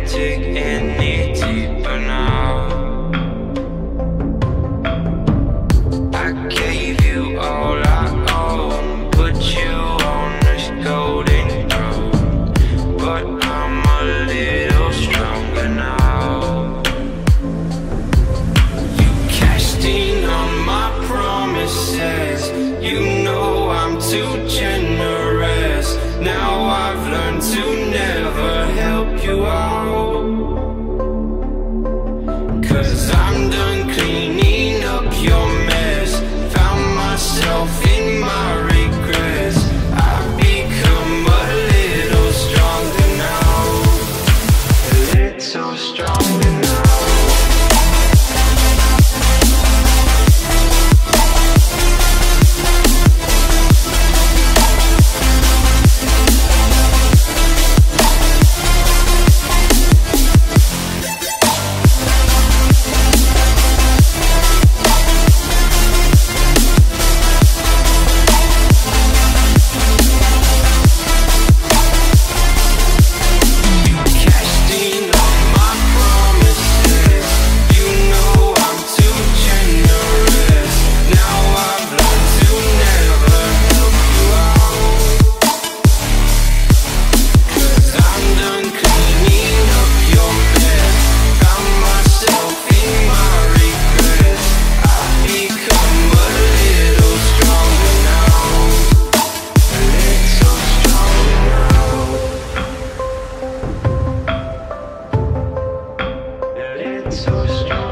dig any deeper now. I gave you all I own, put you on this golden throne, but I'm a little stronger now. You cashed in on my promises, you know I'm too generous. Now I've learned to never help you out, 'cause I'm done cleaning up your mess. Found myself in my regrets. I've become a little stronger now, a little stronger now. So strong.